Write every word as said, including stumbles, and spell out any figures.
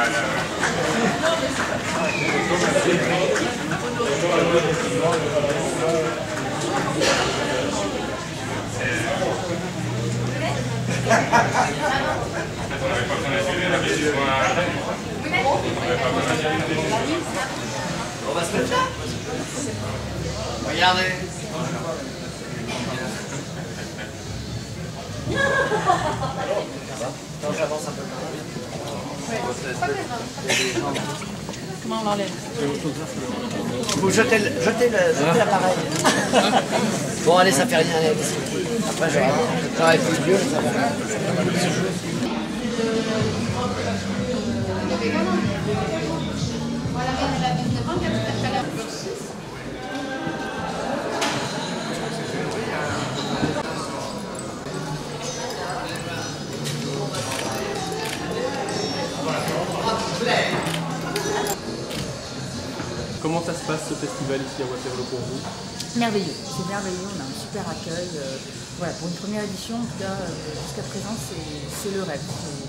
On va se mettre là. Regardez. Quand j'avance un peu. Comment on l'enlève? Vous jetez le, jetez le, jetez l'appareil. Bon, allez, ça fait rien. Allez. Après, j'aurais, j'aurais plus vieux, ça va rien. Comment ça se passe ce festival ici à Waterloo pour vous? Merveilleux, c'est merveilleux, on a un super accueil. Euh, voilà, pour une première édition, en tout cas, euh, jusqu'à présent, c'est le rêve.